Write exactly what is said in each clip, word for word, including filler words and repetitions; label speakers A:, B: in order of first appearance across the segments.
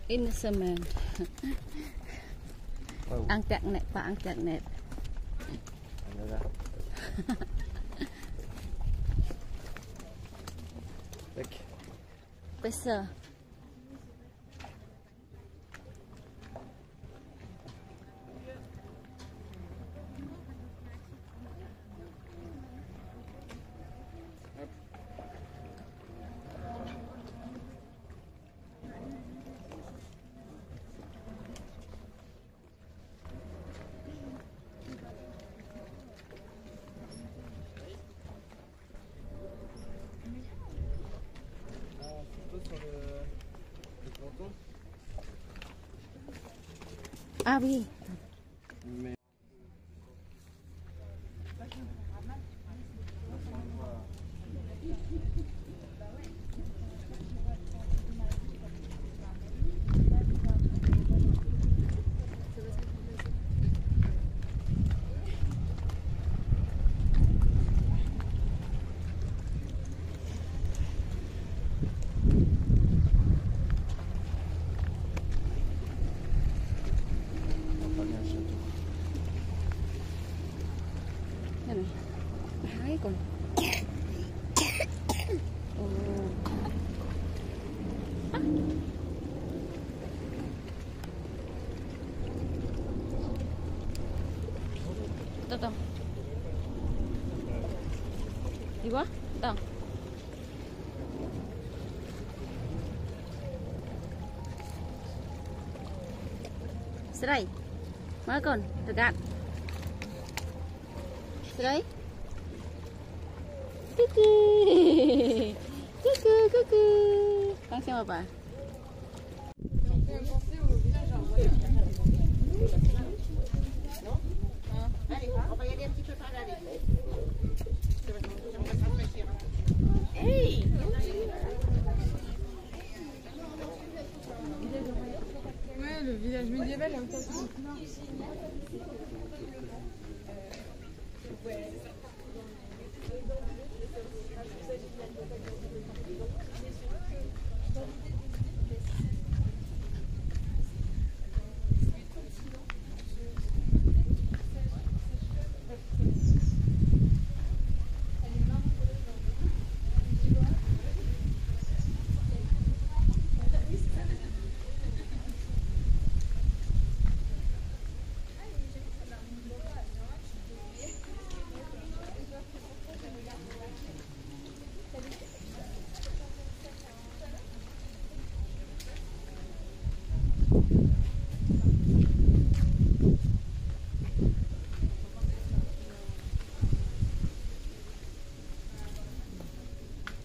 A: Une semaine.
B: Oh.
A: Internet, pas internet.
B: Tac.
A: Pesa. Ah oui.
B: Mais...
A: Hai con. Oh. Ah. Tuh, tuh. Di bawah? Tuh. Serai. Mana con? Dekat. Serai. Coucou. Coucou, coucou. Con xem apa?
C: Allez, on va y aller un petit peu par là.
A: Hey.
D: Ouais, le village médiéval est intéressant.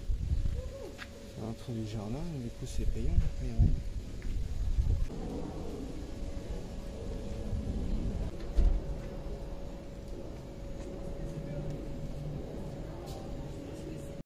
B: À l'entrée du jardin, du coup c'est payant. Mais...